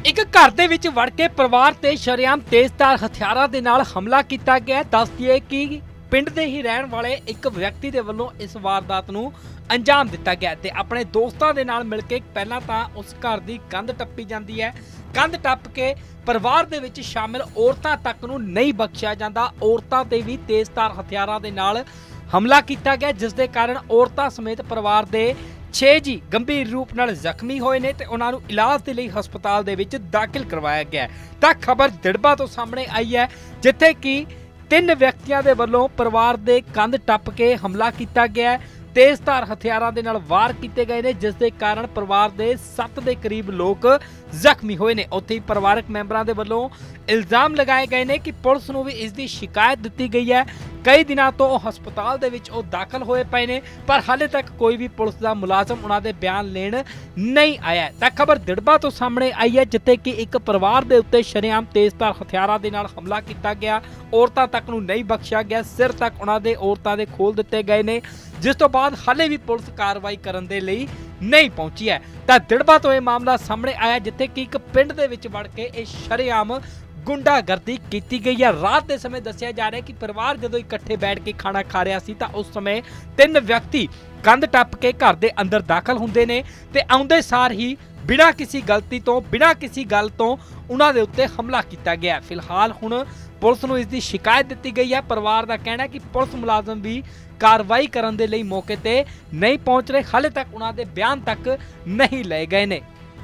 ਇੱਕ ਘਰ ਦੇ ਵਿੱਚ ਵੜ ਕੇ ਪਰਿਵਾਰ ਤੇ ਸ਼ਰੇਆਮ ਤੇਜ਼ਧਾਰ ਹਥਿਆਰਾਂ ਦੇ ਨਾਲ ਹਮਲਾ ਕੀਤਾ ਗਿਆ। ਦੱਸ ਦਈਏ ਕਿ ਪਿੰਡ ਦੇ ਹੀ ਰਹਿਣ ਵਾਲੇ ਇੱਕ ਵਿਅਕਤੀ ਦੇ ਵੱਲੋਂ ਇਸ ਵਾਰਦਾਤ ਨੂੰ ਅੰਜਾਮ ਦਿੱਤਾ ਗਿਆ ਤੇ ਆਪਣੇ ਦੋਸਤਾਂ ਦੇ ਨਾਲ ਮਿਲ ਕੇ ਪਹਿਲਾਂ ਤਾਂ ਉਸ ਘਰ ਦੀ ਕੰਧ ਟੱਪੀ ਜਾਂਦੀ ਹੈ। ਕੰਧ ਟੱਪ ਕੇ ਪਰਿਵਾਰ ਦੇ ਵਿੱਚ ਸ਼ਾਮਿਲ ਔਰਤਾਂ ਤੱਕ ਨੂੰ ਨਹੀਂ ਬਖਸ਼ਿਆ ਜਾਂਦਾ। ਔਰਤਾਂ ਤੇ ਵੀ ਤੇਜ਼ਧਾਰ ਹਥਿਆਰਾਂ ਦੇ ਨਾਲ ਹਮਲਾ ਕੀਤਾ ਗਿਆ, ਜਿਸ ਦੇ ਕਾਰਨ ਔਰਤਾਂ ਸਮੇਤ ਪਰਿਵਾਰ ਦੇ 6 ਜੀ ਗੰਭੀਰ ਰੂਪ ਨਾਲ ਜ਼ਖਮੀ ਹੋਏ ਨੇ ਤੇ ਉਹਨਾਂ ਨੂੰ ਇਲਾਜ ਦੇ ਲਈ ਹਸਪਤਾਲ ਦੇ ਵਿੱਚ ਦਾਖਲ ਕਰਵਾਇਆ ਗਿਆ। ਤਾਂ ਖਬਰ ਦਿੜਬਾ ਤੋਂ ਸਾਹਮਣੇ ਆਈ ਹੈ, ਜਿੱਥੇ ਕਿ 3 ਵਿਅਕਤੀਆਂ ਦੇ ਵੱਲੋਂ ਪਰਿਵਾਰ ਦੇ ਕੰਧ ਟੱਪ ਕੇ ਹਮਲਾ ਕੀਤਾ ਗਿਆ। ਤੇਜ਼ਧਾਰ ਹਥਿਆਰਾਂ ਦੇ ਨਾਲ ਵਾਰ ਕੀਤੇ ਗਏ ਨੇ, ਜਿਸ ਦੇ ਕਾਰਨ ਪਰਿਵਾਰ ਦੇ 7 ਦੇ ਕਰੀਬ ਲੋਕ ਜ਼ਖਮੀ ਹੋਏ ਨੇ। ਉੱਥੇ ਹੀ ਪਰਿਵਾਰਕ ਮੈਂਬਰਾਂ ਦੇ ਵੱਲੋਂ ਇਲਜ਼ਾਮ ਲਗਾਏ ਗਏ ਨੇ ਕਿ ਪੁਲਿਸ ਨੂੰ ਵੀ ਇਸ ਦੀ ਸ਼ਿਕਾਇਤ ਦਿੱਤੀ ਗਈ ਹੈ। ਕਈ ਦਿਨਾਂ ਤੋਂ ਹਸਪਤਾਲ ਦੇ ਵਿੱਚ ਉਹ ਦਾਖਲ ਹੋਏ ਪਏ ਨੇ, ਪਰ ਹਾਲੇ ਤੱਕ ਕੋਈ ਵੀ ਪੁਲਿਸ ਦਾ ਮੁਲਾਜ਼ਮ ਉਹਨਾਂ ਦੇ ਬਿਆਨ ਲੈਣ ਨਹੀਂ ਆਇਆ। ਤਾਂ ਖਬਰ ਦਿੜਬਾ ਤੋਂ ਸਾਹਮਣੇ ਆਈ ਹੈ, ਜਿੱਥੇ ਕਿ ਇੱਕ ਪਰਿਵਾਰ ਦੇ ਉੱਤੇ ਸ਼ਰੇਆਮ ਤੇਜ਼ਧਾਰ ਹਥਿਆਰਾਂ ਦੇ ਨਾਲ ਹਮਲਾ ਕੀਤਾ ਗਿਆ। ਔਰਤਾਂ ਤੱਕ ਨੂੰ ਨਹੀਂ ਬਖਸ਼ਿਆ ਗਿਆ, ਸਿਰ ਤੱਕ ਉਹਨਾਂ ਦੇ ਔਰਤਾਂ ਦੇ ਖੋਲ ਦਿੱਤੇ ਗਏ ਨੇ, ਜਿਸ ਤੋਂ ਬਾਅਦ ਹਾਲੇ ਵੀ ਪੁਲਿਸ ਕਾਰਵਾਈ ਕਰਨ ਦੇ ਲਈ ਨਹੀਂ ਪਹੁੰਚੀ ਹੈ। ਤਾਂ ਦਿੜਬਾ ਤੋਂ ਇਹ ਮਾਮਲਾ ਸਾਹਮਣੇ ਆਇਆ, ਜਿੱਥੇ ਕਿ ਇੱਕ ਪਿੰਡ ਦੇ ਵਿੱਚ ਵੜ ਕੇ ਇਹ ਸ਼ਰੇਆਮ ਗੁੰਡਾਗਰਦੀ ਕੀਤੀ ਗਈ ਹੈ। ਰਾਤ ਦੇ ਸਮੇਂ ਦੱਸਿਆ ਜਾ ਰਿਹਾ ਕਿ ਪਰਿਵਾਰ ਜਦੋਂ ਇਕੱਠੇ ਬੈਠ ਕੇ ਖਾਣਾ ਖਾ ਰਿਹਾ ਸੀ ਤਾਂ ਉਸ ਸਮੇਂ 3 ਵਿਅਕਤੀ ਕੰਧ ਟੱਪ ਕੇ ਘਰ ਦੇ ਅੰਦਰ ਦਾਖਲ ਹੁੰਦੇ ਨੇ ਤੇ ਆਉਂਦੇ ਸਾਰ ਹੀ ਬਿਨਾਂ ਕਿਸੇ ਗਲਤੀ ਤੋਂ, ਬਿਨਾਂ ਕਿਸੇ ਗੱਲ ਤੋਂ ਉਹਨਾਂ ਦੇ ਉੱਤੇ ਹਮਲਾ ਕੀਤਾ ਗਿਆ। ਫਿਲਹਾਲ ਹੁਣ ਪੁਲਿਸ ਨੂੰ ਇਸ ਦੀ ਸ਼ਿਕਾਇਤ ਦਿੱਤੀ ਗਈ ਹੈ। ਪਰਿਵਾਰ ਦਾ ਕਹਿਣਾ ਹੈ ਕਿ ਪੁਲਿਸ ਮੁਲਾਜ਼ਮ ਵੀ ਕਾਰਵਾਈ ਕਰਨ ਦੇ ਲਈ ਮੌਕੇ ਤੇ ਨਹੀਂ ਪਹੁੰਚ ਰਹੇ, ਹਾਲੇ ਤੱਕ ਉਹਨਾਂ ਦੇ ਬਿਆਨ ਤੱਕ ਨਹੀਂ ਲਏ ਗਏ ਨੇ।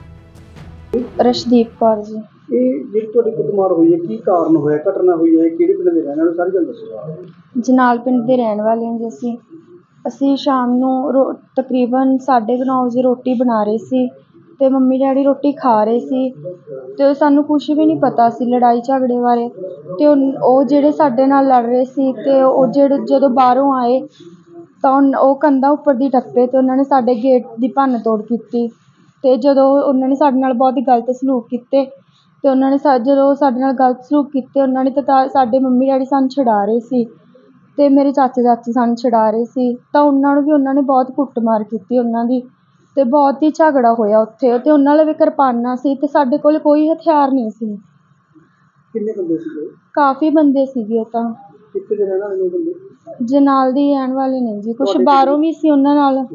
ਰਸ਼ਦੀਪ ਕੌਰ ਜੀ। ਇਹ ਜਿਹੜੀ ਤੁਹਾਡੀ ਕੁੱਟਮਾਰ ਹੋਈ ਹੈ, ਕੀ ਕਾਰਨ ਹੋਇਆ, ਘਟਨਾ ਹੋਈ ਹੈ, ਕਿਹੜੇ ਪਿੰਡ ਦੇ ਰਹਿਣ ਵਾਲੇ, ਸਾਰੀ ਗੱਲ ਦੱਸੋ। ਜਨਾਲ ਪਿੰਡ ਦੇ ਰਹਿਣ ਵਾਲੇ ਹਾਂ ਜੀ। ਅਸੀਂ ਸ਼ਾਮ ਨੂੰ ਤਕਰੀਬਨ 9:30 ਵਜੇ ਰੋਟੀ ਬਣਾ ਰਹੇ ਸੀ ਤੇ ਮੰਮੀ ਡੈਡੀ ਰੋਟੀ ਖਾ ਰਹੇ ਸੀ ਤੇ ਸਾਨੂੰ ਕੁਛ ਵੀ ਨਹੀਂ ਪਤਾ ਸੀ ਲੜਾਈ ਝਗੜੇ ਬਾਰੇ। ਤੇ ਉਹ ਜਿਹੜੇ ਸਾਡੇ ਨਾਲ ਲੜ ਰਹੇ ਸੀ ਤੇ ਉਹ ਜਿਹੜੇ ਜਦੋਂ ਬਾਹਰੋਂ ਆਏ ਤਾਂ ਉਹ ਕੰਧਾਂ ਉੱਪਰ ਦੀ ਟੱਪੇ ਤੇ ਉਹਨਾਂ ਨੇ ਸਾਡੇ ਗੇਟ ਦੀ ਭੰਨ ਤੋੜ ਕੀਤੀ। ਤੇ ਜਦੋਂ ਉਹਨਾਂ ਨੇ ਸਾਡੇ ਨਾਲ ਬਹੁਤ ਹੀ ਗਲਤ ਸਲੂਕ ਕੀਤੇ ਤੇ ਉਹਨਾਂ ਨੇ ਜਦੋਂ ਸਾਡੇ ਨਾਲ ਗਲਤ ਸਲੂਕ ਕੀਤੇ, ਉਹਨਾਂ ਨੇ ਤਾਂ ਸਾਡੇ ਮੰਮੀ ਡੈਡੀ ਸਾਨੂੰ ਛੁਡਾ ਰਹੇ ਸੀ ਤੇ ਮੇਰੇ ਚਾਚੇ ਚਾਚੀ ਸਾਨੂੰ ਛੁਡਾ ਰਹੇ ਸੀ। ਤਾਂ ਉਹਨਾਂ ਨੂੰ ਵੀ ਉਹਨਾਂ ਨੇ ਬਹੁਤ ਕੁੱਟਮਾਰ ਕੀਤੀ ਉਹਨਾਂ ਦੀ, ਤੇ ਬਹੁਤ ਹੀ ਝਗੜਾ ਹੋਇਆ ਉੱਥੇ। ਤੇ ਉਹਨਾਂ ਲਈ ਵੀ ਕਿਰਪਾਨਾਂ ਸੀ ਤੇ ਸਾਡੇ ਕੋਲ ਕੋਈ ਹਥਿਆਰ ਨਹੀਂ ਸੀ। ਕਿੰਨੇ ਬੰਦੇ ਸੀਗੇ? ਕਾਫੀ ਬੰਦੇ ਸੀਗੇ। ਉਹ ਤਾਂ ਕਿੱਥੇ ਦੇ ਰਹਿਣ ਵਾਲੇ ਨੇ ਬੰਦੇ? ਜਨਾਲ ਦੇ ਰਹਿਣ ਵਾਲੇ ਨੇ ਜੀ, ਕੁਛ ਬਾਹਰੋਂ ਵੀ ਸੀ ਉਹਨਾਂ ਨਾਲ।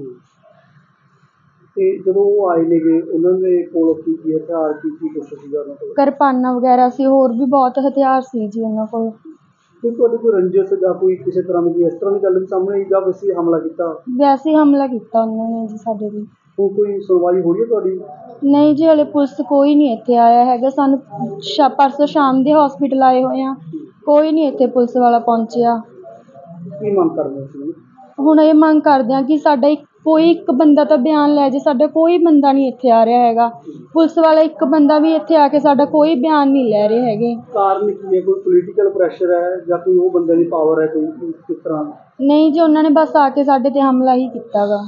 ਤੇ ਜਦੋਂ ਉਹ ਆਏ ਨੇਗੇ, ਉਹਨਾਂ ਦੇ ਕੋਲ ਕੀ ਹਥਿਆਰ, ਕੀ ਕੁਛ ਸੀਗਾ ਉਹਨਾਂ ਕੋਲ? ਕਿਰਪਾਨਾਂ ਵਗੈਰਾ ਸੀ, ਹੋਰ ਵੀ ਬਹੁਤ ਹਥਿਆਰ ਸੀ ਜੀ ਉਹਨਾਂ ਕੋਲ। ਕੋਈ ਤੁਹਾਡੀ ਕੋਈ ਰੰਜਿਸ਼ ਜਾਂ ਕੋਈ ਕਿਸੇ ਤਰ੍ਹਾਂ ਦੀ ਇਸ ਤਰ੍ਹਾਂ ਦੀ ਗੱਲ ਵੀ ਸਾਹਮਣੇ ਆਈ ਜਾਂ ਵੈਸੇ ਹਮਲਾ ਕੀਤਾ? ਵੈਸੇ ਹਮਲਾ ਕੀਤਾ ਉਹਨਾਂ ਨੇ ਜੀ ਸਾਡੇ 'ਤੇ। ਹੁਣ ਕੋਈ ਸੁਣਵਾਈ ਹੋਈ ਹੈ ਤੁਹਾਡੀ? ਨਹੀਂ ਜੀ, ਹਲੇ ਪੁਲਿਸ ਕੋਈ ਨਹੀਂ ਇੱਥੇ ਆਇਆ ਹੈਗਾ। ਸਾਨੂੰ ਪਰਸੋਂ ਸ਼ਾਮ ਦੇ ਹਸਪੀਟਲ ਆਏ ਹੋਏ ਆ, ਕੋਈ ਨਹੀਂ ਇੱਥੇ ਪੁਲਿਸ ਵਾਲਾ ਪਹੁੰਚਿਆ। ਕੀ ਮੰਗ ਕਰਦੇ ਹੋ? ਹੁਣ ਇਹ ਮੰਗ ਕਰਦੇ ਹਾਂ ਕਿ ਸਾਡਾ ਕੋਈ ਇੱਕ ਬੰਦਾ ਤਾਂ ਬਿਆਨ ਲੈ ਜੇ। ਸਾਡਾ ਕੋਈ ਬੰਦਾ ਨਹੀਂ ਇੱਥੇ ਆ ਰਿਹਾ ਹੈਗਾ। ਪੁਲਿਸ ਵਾਲਾ ਇੱਕ ਬੰਦਾ ਵੀ ਇੱਥੇ ਆ ਕੇ ਸਾਡਾ ਕੋਈ ਬਿਆਨ ਨਹੀਂ ਲੈ ਰਹੇ ਹੈਗੇ। ਕਾਰਨ ਕੀ ਹੈ? ਕੋਈ ਪੋਲੀਟੀਕਲ ਪ੍ਰੈਸ਼ਰ ਹੈ ਜਾਂ ਕੋਈ ਉਹ ਬੰਦੇ ਦੀ ਪਾਵਰ ਹੈ, ਕੋਈ ਕਿਸ ਤਰ੍ਹਾਂ? ਨਹੀਂ ਜੀ, ਉਹਨਾਂ ਨੇ ਬਸ ਆ ਕੇ ਸਾਡੇ 'ਤੇ ਹਮਲਾ ਹੀ ਕੀਤਾ ਗਾ।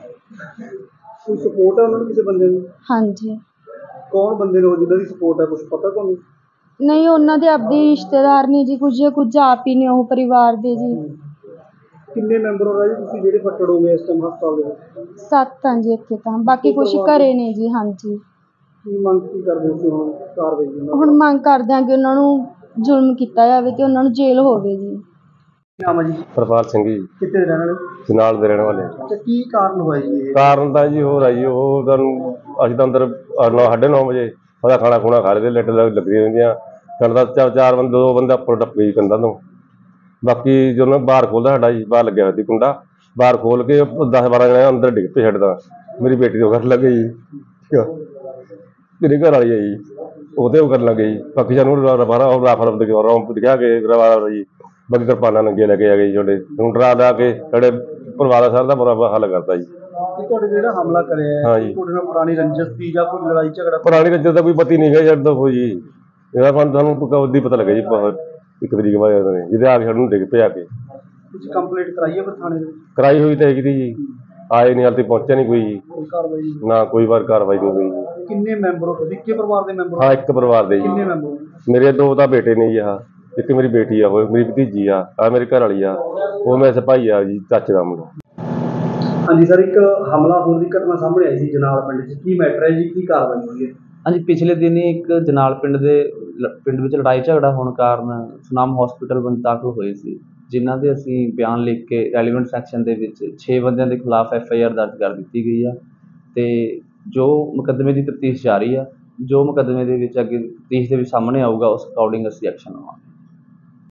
ਕੋਈ ਸਪੋਰਟ ਹੈ ਉਹਨਾਂ ਨੂੰ ਕਿਸੇ ਬੰਦੇ ਦੀ? ਹਾਂਜੀ। ਕੌਣ ਬੰਦੇ ਨੇ ਉਹ ਜਿਹਨਾਂ ਦੀ ਸਪੋਰਟ ਹੈ, ਕੁਛ ਪਤਾ ਤੁਹਾਨੂੰ? ਨਹੀਂ, ਉਹਨਾਂ ਦੇ ਆਪਦੇ ਰਿਸ਼ਤੇਦਾਰ ਨੇ ਜੀ, ਕੁਝ ਆਪ ਹੀ ਨੇ ਉਹ ਪਰਿਵਾਰ ਦੇ ਜੀ। ਕਿੰਨੇ ਮੈਂਬਰ ਹੋ ਜੀ ਤੁਸੀਂ ਜਿਹੜੇ ਫੱਟੜ ਹੋ ਗਏ ਇਸ ਟਾਈਮ ਹਸਪਤਾਲ ਦੇ ਵਿੱਚ? 7 ਹਾਂ ਜੀ ਇੱਥੇ ਤਾਂ, ਬਾਕੀ ਕੁਛ ਘਰੇ ਨੇ ਜੀ। ਹਾਂਜੀ। ਕੀ ਮੰਗ ਕੀ ਕਰਦੇ ਹੋ ਹੁਣ ਕਾਰਵਾਈ ਦੀ? ਹੁਣ ਮੰਗ ਕਰਦੇ ਹਾਂ ਕਿ ਉਹਨਾਂ ਨੂੰ ਜ਼ੁਲਮ ਕੀਤਾ ਜਾਵੇ ਤੇ ਉਹਨਾਂ ਨੂੰ ਜੇਲ੍ਹ ਹੋਵੇ ਜੀ। ਨਾਮ ਹੈ ਜੀ? ਪ੍ਰਪਾਲ ਸਿੰਘ ਜੀ। ਕਿੱਥੇ ਦੇ ਰਹਿਣ ਵਾਲੇ? ਜਨਾਲ ਦੇ ਰਹਿਣ ਵਾਲੇ। ਅੱਛਾ, ਕੀ ਕਾਰਨ ਹੋਇਆ ਜੀ? ਕਾਰਨ ਤਾਂ ਜੀ ਹੋਰ ਆ ਜੀ, ਉਹ ਤੁਹਾਨੂੰ ਅਸੀਂ ਤਾਂ ਅੰਦਰ 9:30 ਵਜੇ ਉਹਦਾ ਖਾਣਾ ਖੂਣਾ ਖਾ ਰਹੇ, ਲਿਟ ਲੱਗੀਆਂ ਰਹਿੰਦੀਆਂ। ਸਾਡਾ ਤਾਂ 4 ਬੰਦੇ, 2 ਬੰਦੇ ਉੱਪਰ ਟੱਪ ਗਏ ਕੰਧਾਂ ਤੋਂ। ਬਾਕੀ ਜਦੋਂ ਬਾਹਰ ਖੋਲ੍ਹਦਾ, ਸਾਡਾ ਜੀ ਬਾਹਰ ਲੱਗਿਆ ਹੋਇਆ ਸੀ ਕੁੰਡਾ, ਬਾਹਰ ਖੋਲ੍ਹ ਕੇ 10-12 ਜਣੇ ਅੰਦਰ ਡਿੱਗ ਪਏ। ਛੱਡਦਾ ਮੇਰੀ ਬੇਟੀ ਦੇ ਕਰਨ ਲੱਗੇ ਜੀ, ਠੀਕ ਆ, ਮੇਰੇ ਘਰ ਵਾਲੀ ਆ ਜੀ, ਉਹਦੇ ਉਹ ਕਰਨ ਲੱਗੇ ਜੀ। ਬਾਕੀ ਸਾਨੂੰ ਰਾਫਲ ਦਿਖਾ ਕੇ ਜੀ, ਬਾਕੀ ਕਿਰਪਾਨਾਂ ਨੰਗੇ ਲੈ ਕੇ ਆ ਗਏ ਜੀ। ਤੁਹਾਡੇ ਹੁਣ ਡਰਾ ਲਾ ਕੇ ਸਾਡੇ ਪਰਿਵਾਰ ਸਾਰਾ ਦਾ ਬੁਰਾ ਹੱਲ ਕਰਤਾ ਜੀ। ਤੁਹਾਡੇ ਜਿਹੜਾ ਹਮਲਾ ਕਰਿਆ, ਹਾਂ ਜੀ, ਤੁਹਾਡੇ ਨਾਲ ਪੁਰਾਣੀ ਰੰਜਿਸ਼ ਸੀ ਜਾਂ ਕੋਈ ਲੜਾਈ ਝਗੜਾ? ਪੁਰਾਣੀ ਰੰਜਿਸ਼ ਦਾ ਕੋਈ ਪਤੀ ਨਹੀਂ ਹੈ ਜਦ ਹੋ ਜੀ। ਇਹਦਾ ਸਾਨੂੰ ਉਦੋਂ ਹੀ ਪਤਾ ਲੱਗਿਆ ਜੀ, 1 ਤਰੀਕ ਬਾਅਦ ਜਿਹਦੇ ਆ ਕੇ ਸਾਨੂੰ ਡਿੱਗ ਪਿਆ ਕੇ। ਤੁਸੀਂ ਕੰਪਲੇਂਟ ਕਰਾਈ ਹੈ ਫਿਰ ਥਾਣੇ ਦੇ ਵਿੱਚ? ਕਰਾਈ ਹੋਈ ਤਾਂ ਹੈਗੀ ਜੀ, ਆਏ ਨਹੀਂ, ਹਾਲੇ ਤੱਕ ਪਹੁੰਚਿਆ ਨਹੀਂ ਕੋਈ ਜੀ। ਕੋਈ ਕਾਰਵਾਈ ਨਾ, ਕੋਈ ਵਾਰ ਕਾਰਵਾਈ ਨਹੀਂ ਹੋਈ ਜੀ। ਕਿੰਨੇ ਮੈਂਬਰ ਹੋ ਤੁਸੀਂ? ਇੱਕੇ ਪਰਿਵਾਰ ਦੇ ਮੈਂਬਰ? ਹਾਂ, ਇੱਕ ਪਰਿਵਾਰ ਦੇ ਜੀ। ਕਿੰਨੇ ਮੈਂਬਰ? ਮੇਰੇ 2 ਤਾਂ ਬੇਟੇ ਨੇ ਜੀ, ਇੱਕ ਮੇਰੀ ਬੇਟੀ ਆ, ਉਹ ਮੇਰੀ ਭਤੀਜੀ ਆ, ਮੇਰੀ ਘਰ ਵਾਲੀ ਆ, ਉਹ ਮੇਰੇ ਭਾਈ ਆ ਜੀ, ਚਾਚੇ ਦਾ ਮੁੰਡਾ। ਹਾਂਜੀ ਸਰ, ਇੱਕ ਹਮਲਾ ਹੋਣ ਦੀ ਘਟਨਾ ਸਾਹਮਣੇ ਆਈ ਸੀ ਜਨਾਲ ਪਿੰਡ 'ਚ, ਕੀ ਮੈਟਰ ਹੈ ਜੀ, ਕੀ ਕਾਰਵਾਈ ਹੋਈ ਹੈ? ਹਾਂਜੀ, ਪਿਛਲੇ ਦਿਨ ਹੀ ਇੱਕ ਜਨਾਲ ਪਿੰਡ ਵਿੱਚ ਲੜਾਈ ਝਗੜਾ ਹੋਣ ਕਾਰਨ ਸੁਨਾਮ ਹਸਪੀਟਲ ਦਾਖਲ ਹੋਏ ਸੀ, ਜਿਨ੍ਹਾਂ ਦੇ ਅਸੀਂ ਬਿਆਨ ਲਿਖ ਕੇ ਰੈਲੀਵੈਂਟ ਸੈਕਸ਼ਨ ਦੇ ਵਿੱਚ 6 ਬੰਦਿਆਂ ਦੇ ਖਿਲਾਫ FIR ਦਰਜ ਕਰ ਦਿੱਤੀ ਗਈ ਆ ਅਤੇ ਜੋ ਮੁਕੱਦਮੇ ਦੀ ਤਫਤੀਸ਼ ਜਾਰੀ ਆ। ਜੋ ਮੁਕੱਦਮੇ ਦੇ ਵਿੱਚ ਅੱਗੇ ਤਫਤੀਸ਼ ਦੇ ਵਿੱਚ ਸਾਹਮਣੇ ਆਊਗਾ, ਉਸ ਅਕੋਰਡਿੰਗ ਅਸੀਂ ਐਕਸ਼ਨ ਲਵਾਂਗੇ।